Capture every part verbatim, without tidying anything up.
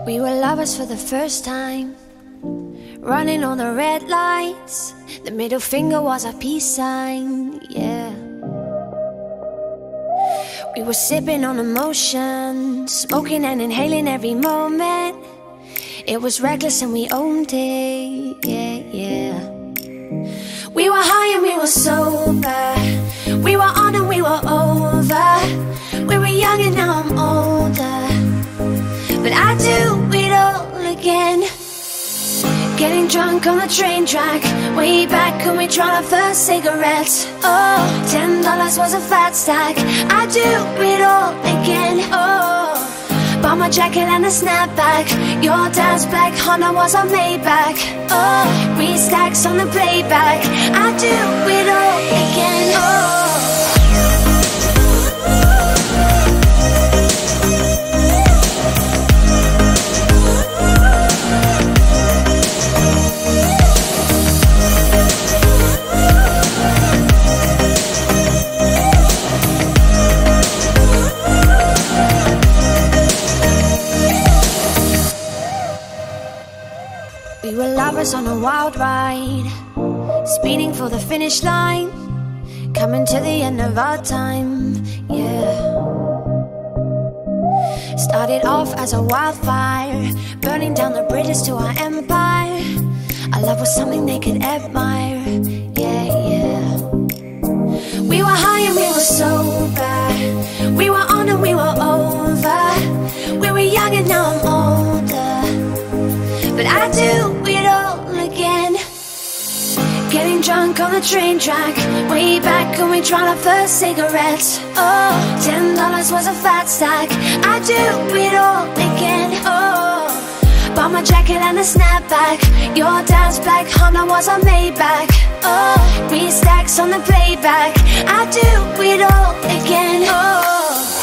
We were lovers for the first time, running on the red lights. The middle finger was our peace sign, yeah. We were sipping on emotion, smoking and inhaling every moment. It was reckless and we owned it, yeah, yeah. We were high and we were sober, we were on and we were over. We were young and now I'm older, but I do it all again. Getting drunk on the train track, way back when we tried our first cigarettes. Oh, ten dollars was a fat stack. I do it all again. Oh, bought my jacket and a snapback. Your dad's black Honda was a Maybach. Oh, three stacks on the playback. I do it all again. Oh. We were lovers on a wild ride, speeding for the finish line, coming to the end of our time, yeah. Started off as a wildfire, burning down the bridges to our empire. Our love was something they could admire, yeah, yeah. We were high and we were sober, we were on and we were over. We were young and now I'm older, but I do it all again. Getting drunk on the train track, way back when we tried our first cigarettes. Oh, ten dollars was a fat stack. I do it all again. Oh, bought my jacket and a snapback. Your dad's black Honda was a Maybach. Oh, three stacks on the playback. I do it all again. Oh.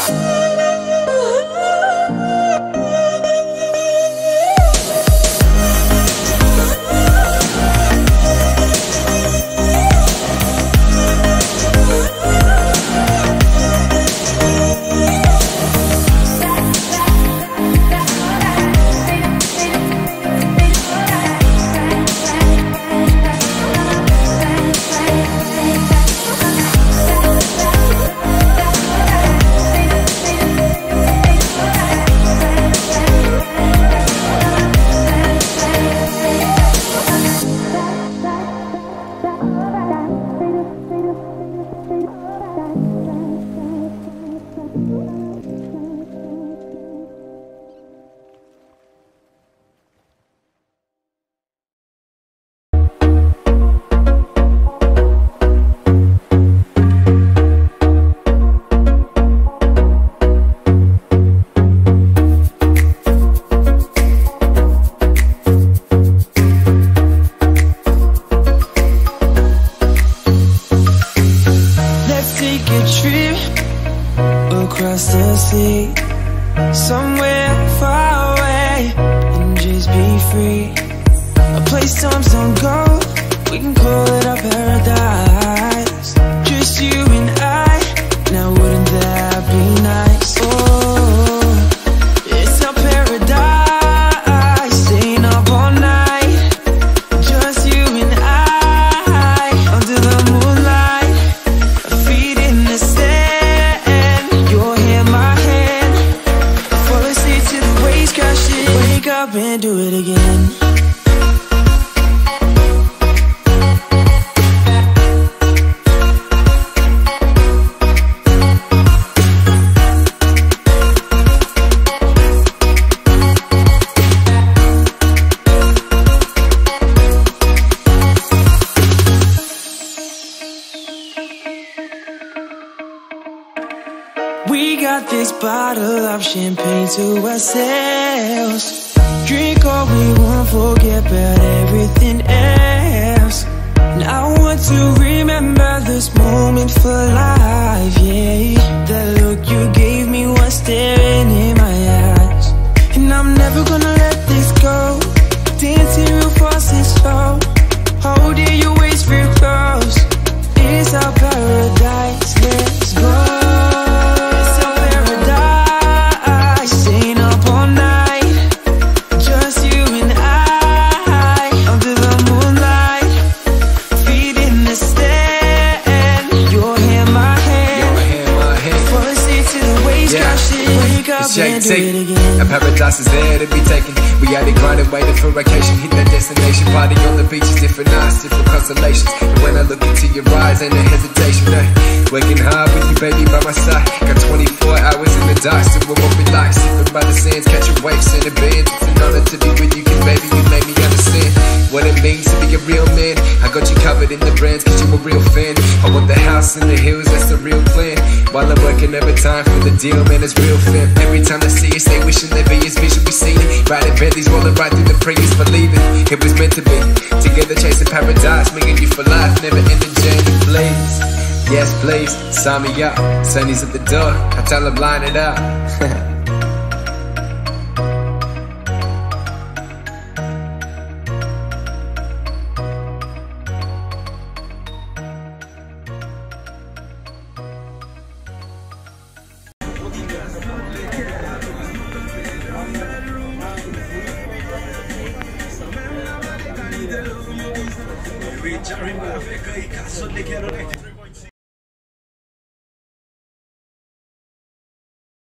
Champagne to ourselves, drink all we want, forget about everything else. And I want to remember this moment for life, yeah. That look you gave me was staring in my eyes, and I'm never gonna let this go. Dancing real fast and slow, holding your waist real close. It's our paradise, let's go. It's our paradise, staying up all night. to be taken. We had it grinding, waiting for vacation. Hit that destination, party on the beach is different nights, different constellations. And when I look into your eyes, ain't no hesitation. No. Working hard with you, baby, by my side. Got twenty-four hours in the dark, still what we like. Sipping by the sands, catching waves in the bands. It's an honor to be with you, cause baby, you made me understand what it means to be a real man. I got you covered in the brands, cause you a real fan. I want the house in the hills, that's the real plan. While I'm working overtime for the deal, man, it's real fam. Every time I see you, stay wishing there be as vision we seen it. Riding Bentleys, rolling right through the Prius, believing it was meant to be. Together chasing paradise, making you for life, never ending journey, please. Yes, please, sign me up. Sonny's at the door, I tell him line it up.